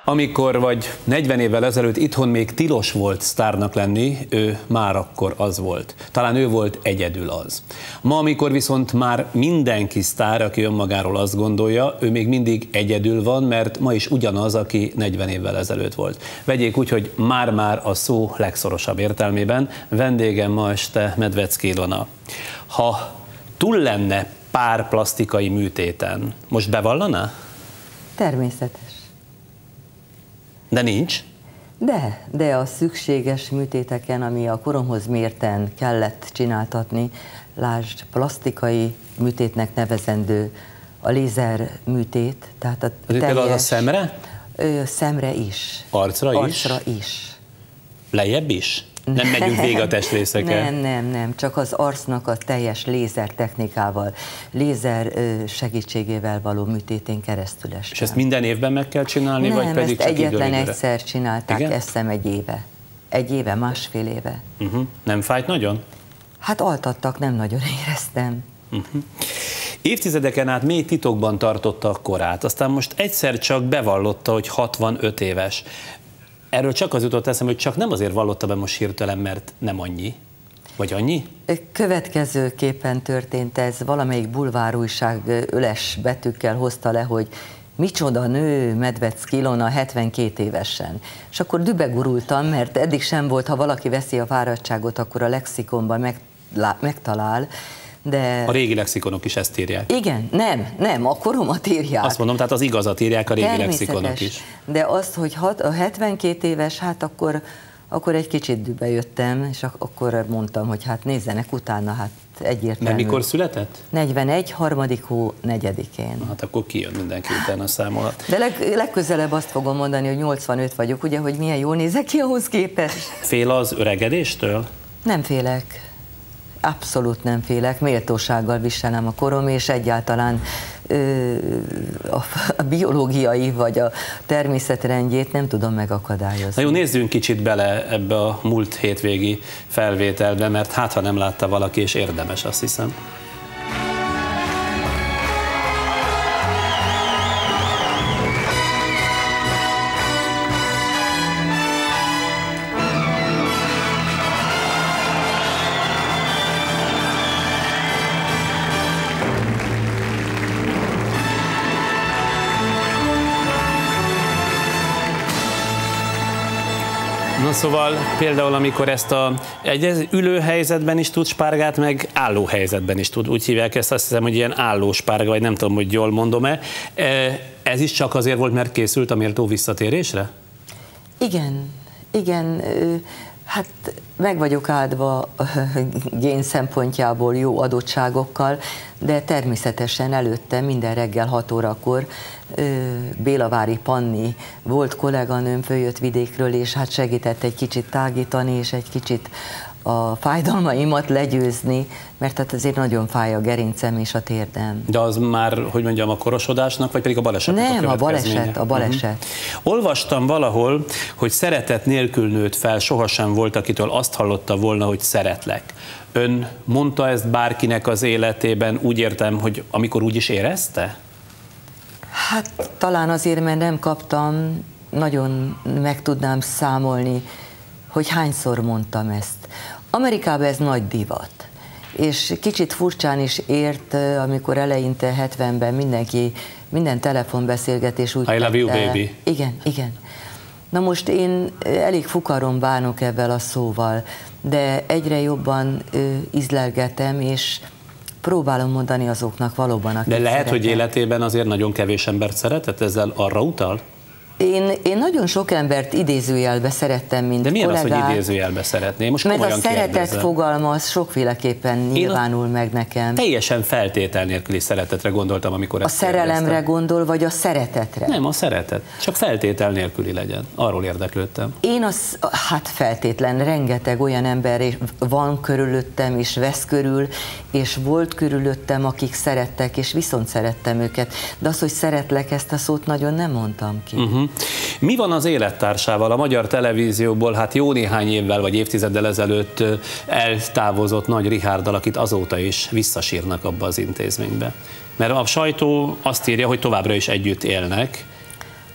Amikor vagy 40 évvel ezelőtt itthon még tilos volt sztárnak lenni, ő már akkor az volt. Talán ő volt egyedül az. Ma, amikor viszont már mindenki sztár, aki önmagáról azt gondolja, ő még mindig egyedül van, mert ma is ugyanaz, aki 40 évvel ezelőtt volt. Vegyék úgy, hogy már-már a szó legszorosabb értelmében. Vendégem ma este Medvecki Ilona. Ha túl lenne pár plasztikai műtéten, most bevallaná? Természetes. De nincs? De a szükséges műtéteken, ami a koromhoz mérten kellett csináltatni, lásd, plasztikai műtétnek nevezendő a lézer műtét, tehát a például a szemre? Szemre is. Arcra is. Lejjebb is? Nem megyünk végig a testrészeken? Nem, csak az arcnak a teljes lézer technikával, lézer segítségével való műtétén keresztül estem. És ezt minden évben meg kell csinálni, nem, vagy pedig ezt csak egyetlen egyszer csinálták, igen? Azt hiszem egy éve, másfél éve. Nem fájt nagyon? Hát altattak, nem nagyon éreztem. Évtizedeken át mély titokban tartotta a korát, aztán most egyszer csak bevallotta, hogy 65 éves. Erről csak az jutott eszembe, hogy csak nem azért vallotta be most hirtelen, mert nem annyi. Vagy annyi? Következőképpen történt ez, valamelyik bulvárújság öles betűkkel hozta le, hogy micsoda nő Medvecki Ilona 72 évesen. És akkor dübegurultam, mert eddig sem volt, ha valaki veszi a fáradtságot, akkor a lexikonban megtalál. De... A régi lexikonok is ezt írják. Igen, nem, a koromat írják. Azt mondom, tehát az igazat írják a régi lexikonok is. De azt, hogy a 72 éves, hát akkor egy kicsit dübe jöttem, és akkor mondtam, hogy hát nézzenek utána, hát egyértelmű. Nem mikor született? 41. 3. hó 4-én. Hát akkor kijön mindenki utána számolat. De legközelebb azt fogom mondani, hogy 85 vagyok, ugye, hogy milyen jól nézek ki ahhoz képest. Fél az öregedéstől? Nem félek. Abszolút nem félek, méltósággal viselem a korom, és egyáltalán a biológiai vagy a természetrendjét nem tudom megakadályozni. Na jó, nézzünk kicsit bele ebbe a múlt hétvégi felvételbe, mert hát ha nem látta valaki, és érdemes, azt hiszem. Na szóval például, amikor ezt egy ülő helyzetben is tud spárgát, meg álló helyzetben is tud. Úgy hívják ezt, azt hiszem, hogy ilyen álló spárga, vagy nem tudom, hogy jól mondom-e. Ez is csak azért volt, mert készült a méltó visszatérésre? Igen. Hát meg vagyok áldva gén szempontjából jó adottságokkal, de természetesen előtte minden reggel 6 órakor Bélavári Panni volt kolléganőm, följött vidékről, és hát segített egy kicsit tágítani, és egy kicsit a fájdalmaimat legyőzni, mert hát azért nagyon fáj a gerincem és a térdem. De az már, hogy mondjam, a korosodásnak, vagy pedig a balesetnek Nem, a következménye? a baleset. Olvastam valahol, hogy szeretet nélkül nőtt fel, sohasem volt, akitől azt hallotta volna, hogy szeretlek. Ön mondta ezt bárkinek az életében, úgy értem, hogy amikor úgy is érezte? Hát talán azért, mert nem kaptam, nagyon meg tudnám számolni, hogy hányszor mondtam ezt. Amerikában ez nagy divat, és kicsit furcsán is ért, amikor eleinte 70-ben minden telefonbeszélgetés úgy I love you, baby. Igen. Na most én elég fukaron bánok ebben a szóval, de egyre jobban ízlelgetem, és próbálom mondani azoknak valóban, akik De lehet, szeretem. hogy életében azért nagyon kevés embert szeretett, ezzel arra utal? Én nagyon sok embert idézőjelbe szerettem, mint De milyen kollégát, az, hogy idézőjelbe szeretném? Most mert a komolyan szeretet kérdezem. fogalma az sokféleképpen nyilvánul meg nekem. Teljesen feltétel nélküli szeretetre gondoltam, amikor ezt A szerelemre kérdeztem. gondol, vagy a szeretetre? Nem, a szeretet. Csak feltétel nélküli legyen. Arról érdeklődtem. Hát feltétlen, rengeteg olyan ember van körülöttem, és vesz körül, és volt körülöttem, akik szerettek, és viszont szerettem őket. De az, hogy szeretlek, ezt a szót nagyon nem mondtam ki. Mi van az élettársával? A magyar televízióból hát jó néhány évvel vagy évtizeddel ezelőtt eltávozott Nagy Richárddal, akit azóta is visszasírnak abba az intézménybe. Mert a sajtó azt írja, hogy továbbra is együtt élnek.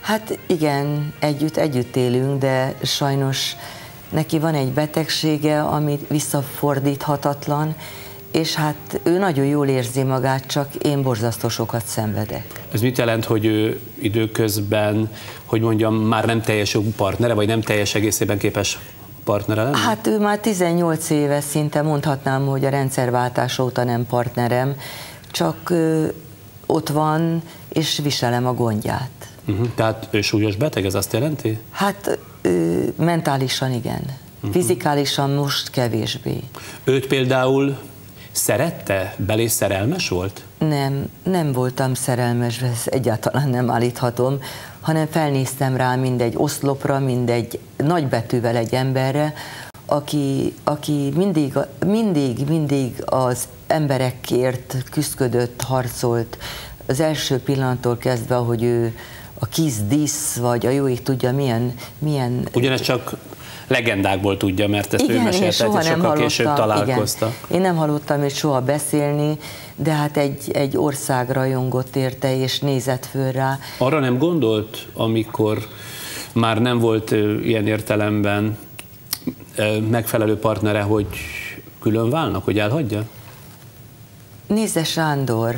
Hát igen, együtt élünk, de sajnos neki van egy betegsége, ami visszafordíthatatlan, és hát ő nagyon jól érzi magát, csak én borzasztó sokat szenvedek. Ez mit jelent, hogy ő időközben, hogy mondjam, már nem teljes jogú partnere, vagy nem teljes egészében képes partnere lenni? Hát ő már 18 éve szinte mondhatnám, hogy a rendszerváltás óta nem partnerem, csak ott van, és viselem a gondját. Tehát ő súlyos beteg, ez azt jelenti? Hát mentálisan igen, fizikálisan most kevésbé. Őt például szerette? Belé szerelmes volt? Nem voltam szerelmes, ezt egyáltalán nem állíthatom, hanem felnéztem rá mindegy oszlopra, mindegy nagybetűvel egy emberre, aki mindig az emberekért küszködött, harcolt. Az első pillanattól kezdve, hogy ő a Kiss This, vagy a jó ég tudja milyen... Ugyanez csak legendákból tudja, mert ezt ő mesélte, és sokkal később találkozta. Igen. Én nem hallottam őt soha beszélni, de hát egy ország rajongott érte, és nézett föl rá. Arra nem gondolt, amikor már nem volt ilyen értelemben megfelelő partnere, hogy külön válnak, hogy elhagyja? Nézze, Sándor,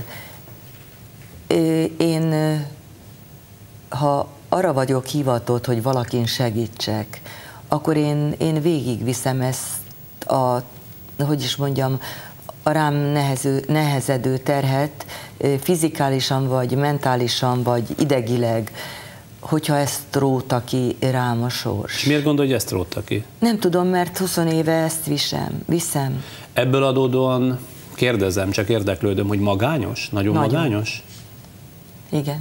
én ha arra vagyok hivatott, hogy valakin segítsek, akkor én végigviszem ezt hogy is mondjam, a rám nehezedő terhet, fizikálisan, vagy mentálisan, vagy idegileg, hogyha ezt róta ki rám a sors. És miért gondolja, hogy ezt róta ki? Nem tudom, mert 20 éve ezt viszem. Ebből adódóan kérdezem, csak érdeklődöm, hogy magányos? Nagyon magányos? Igen.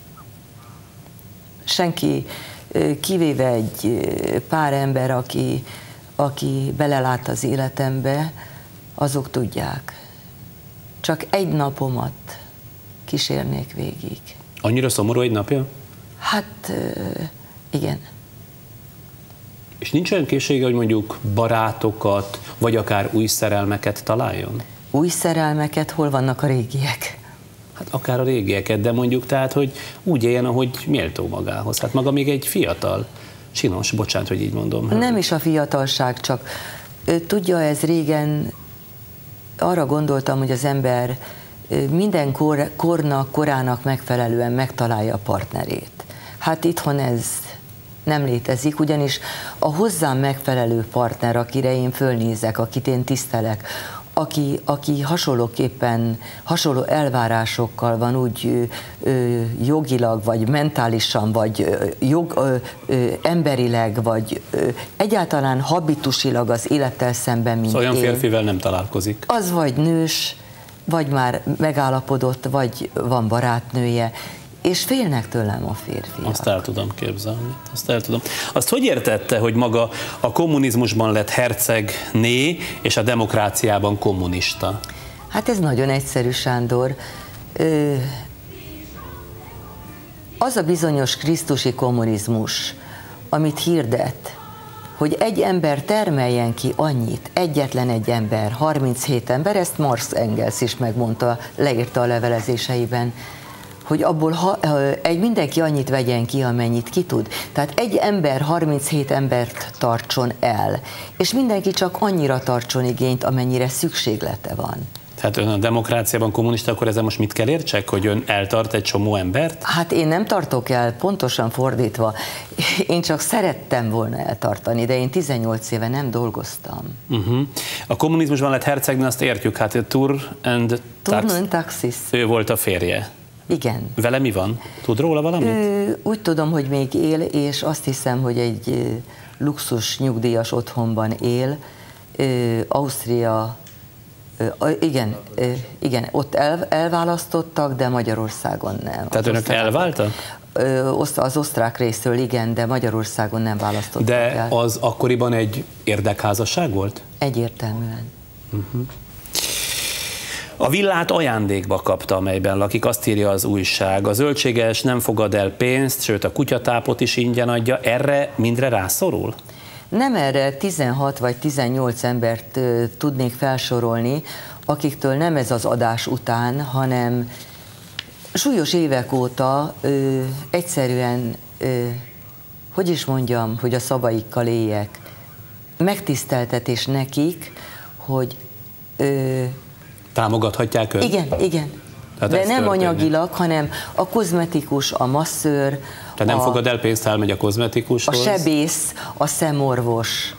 Senki, kivéve egy pár ember, aki belelát az életembe, azok tudják. Csak egy napomat kísérnék végig. Annyira szomorú egy napja? Hát, igen. És nincs olyan készsége, hogy mondjuk barátokat, vagy akár új szerelmeket találjon? Új szerelmeket? Hol vannak a régiek? Hát akár a régieket, de mondjuk tehát, hogy úgy éljen, ahogy méltó magához. Hát maga még egy fiatal, csinos, bocsánat, hogy így mondom. Nem is a fiatalság, csak tudja, ez régen arra gondoltam, hogy az ember minden korának megfelelően megtalálja a partnerét. Hát itthon ez nem létezik, ugyanis a hozzám megfelelő partner, akire én fölnézek, akit én tisztelek, aki hasonló elvárásokkal van úgy jogilag, vagy mentálisan, vagy emberileg, vagy egyáltalán habitusilag az élettel szemben, mint szóval olyan én. Férfivel nem találkozik. Az vagy nős, vagy már megállapodott, vagy van barátnője, és félnek tőlem a férfiak. Azt el tudom képzelni. Azt hogy értette, hogy maga a kommunizmusban lett hercegné, és a demokráciában kommunista? Hát ez nagyon egyszerű, Sándor. Az a bizonyos krisztusi kommunizmus, amit hirdet, hogy egy ember termeljen ki annyit, egyetlen egy ember, 37 ember, ezt Marx Engels is megmondta, leírta a levelezéseiben, hogy abból mindenki annyit vegyen ki, amennyit ki tud. Tehát egy ember 37 embert tartson el, és mindenki csak annyira tartson igényt, amennyire szükséglete van. Tehát ön a demokráciában kommunista, akkor ezzel most mit kell értsek, hogy ön eltart egy csomó embert? Hát én nem tartok el, pontosan fordítva. Én csak szerettem volna eltartani, de én 18 éve nem dolgoztam. A kommunizmusban lett hercegnő, azt értjük, hát Tour and Taxis. Ő volt a férje. Igen. Vele mi van? Tud róla valamit? Úgy tudom, hogy még él, és azt hiszem, hogy egy luxus nyugdíjas otthonban él. Ausztria, igen, ott elválasztottak, de Magyarországon nem. Tehát önök elváltak? Az osztrák részről igen, de Magyarországon nem választottak de el. Az akkoriban egy érdekházasság volt? Egyértelműen. A villát ajándékba kapta, amelyben lakik, azt írja az újság. A zöldséges nem fogad el pénzt, sőt a kutyatápot is ingyen adja. Erre mindre rászorul? Nem erre 16 vagy 18 embert tudnék felsorolni, akiktől nem ez az adás után, hanem súlyos évek óta egyszerűen hogy is mondjam, hogy a szavaikkal éljek, megtiszteltetés nekik, hogy... Támogathatják őt? Igen. Tehát de nem történik. Anyagilag, hanem a kozmetikus, a masszőr, tehát nem fogad el pénzt, elmegy a kozmetikushoz? A sebész, a szemorvos,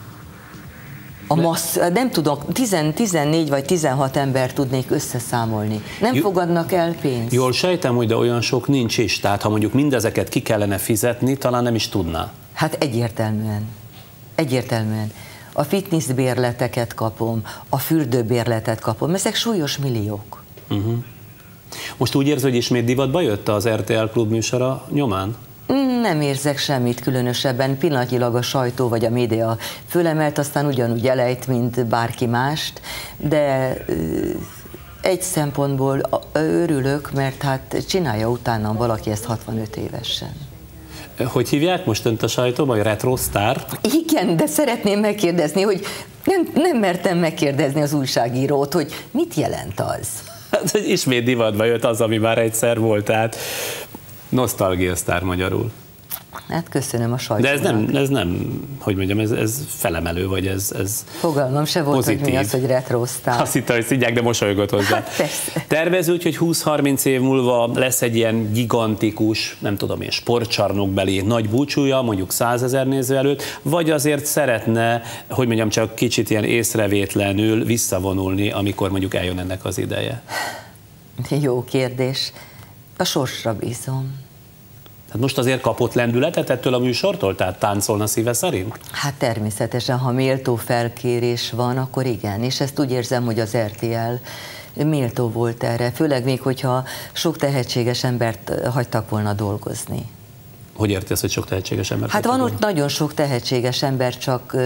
nem tudok, 14 vagy 16 ember tudnék összeszámolni. Nem fogadnak el pénzt. Jól sejtem, hogy de olyan sok nincs is, tehát ha mondjuk mindezeket ki kellene fizetni, talán nem is tudná. Hát egyértelműen. A fitnessbérleteket kapom, a fürdőbérletet kapom, ezek súlyos milliók. Most úgy érzed, hogy ismét divatba jött az RTL Klub műsora nyomán? Nem érzek semmit különösebben, pillanatnyilag a sajtó vagy a média fölemelt, aztán ugyanúgy elejt, mint bárki mást, de egy szempontból örülök, mert hát csinálja utánam valaki ezt 65 évesen. Hogy hívják most önt a sajtóban, hogy retrosztár? Igen, de szeretném megkérdezni, hogy nem mertem megkérdezni az újságírót, hogy mit jelent az? Hát, hogy ismét divatba jött az, ami már egyszer volt, tehát nosztalgiasztár magyarul. Hát köszönöm a sajtónak. De ez nem, hogy mondjam, ez felemelő, vagy ez fogalmam se volt, pozitív. Hogy mi az, hogy retrosztár. Azt hittem, hogy szidják, de mosolygott hozzá. Hát persze. Tervez úgy, hogy 20-30 év múlva lesz egy ilyen gigantikus, nem tudom én, sportcsarnokbeli nagy búcsúja, mondjuk 100 000 néző előtt, vagy azért szeretne, hogy mondjam, csak kicsit ilyen észrevétlenül visszavonulni, amikor mondjuk eljön ennek az ideje? Jó kérdés. A sorsra bízom. Tehát most azért kapott lendületet ettől a műsortól? Tehát táncolna szíve szerint? Hát természetesen, ha méltó felkérés van, akkor igen. És ezt úgy érzem, hogy az RTL méltó volt erre. Főleg még, hogyha sok tehetséges embert hagytak volna dolgozni. Hogy érti ezt, hogy sok tehetséges embert? Hát van ott nagyon sok tehetséges ember, csak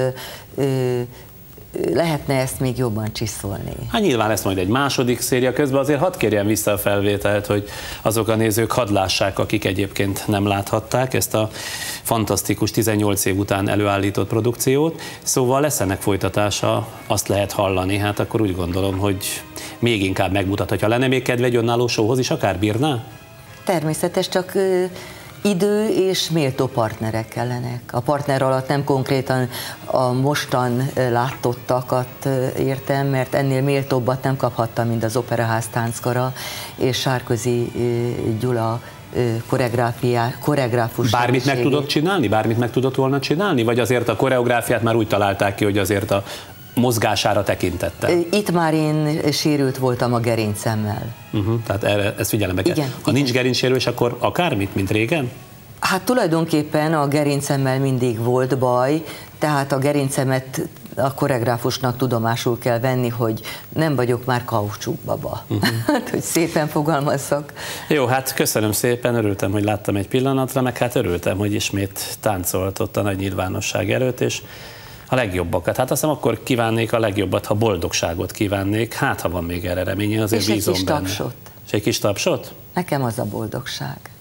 lehetne ezt még jobban csiszolni. Hát nyilván lesz majd egy második széria, közben azért hadd kérjem vissza a felvételt, hogy azok a nézők hadd lássák, akik egyébként nem láthatták ezt a fantasztikus 18 év után előállított produkciót. Szóval lesz ennek folytatása, azt lehet hallani, hát akkor úgy gondolom, hogy még inkább megmutathatja. Lenne még kedve egy önálló showhoz is, akár bírná? Természetes, csak idő és méltó partnerek kellenek. A partner alatt nem konkrétan a mostan látottakat értem, mert ennél méltóbbat nem kaphattam, mint az Operaház Tánckara és Sárközi Gyula koreográfus. Bármit meg tudott csinálni? Bármit meg tudott volna csinálni? Vagy azért a koreográfiát már úgy találták ki, hogy azért a mozgására tekintette? Itt már én sérült voltam a gerincemmel. Tehát ezt figyelembe kell. Ha nincs gerincsérülés, akkor akármit, mint régen? Hát tulajdonképpen a gerincemmel mindig volt baj, tehát a gerincemet a koreográfusnak tudomásul kell venni, hogy nem vagyok már kaucsukbaba. Hát, hogy szépen fogalmazzak. Jó, hát köszönöm szépen, örültem, hogy láttam egy pillanatra, meg hát örültem, hogy ismét táncolt ott a nagy nyilvánosság előtt, és a legjobbakat. Hát azt hiszem, akkor kívánnék a legjobbat, ha boldogságot kívánnék. Hát, ha van még erre remény, azért és bízom egy kis benne. tapsot. És egy kis tapsot? Nekem az a boldogság.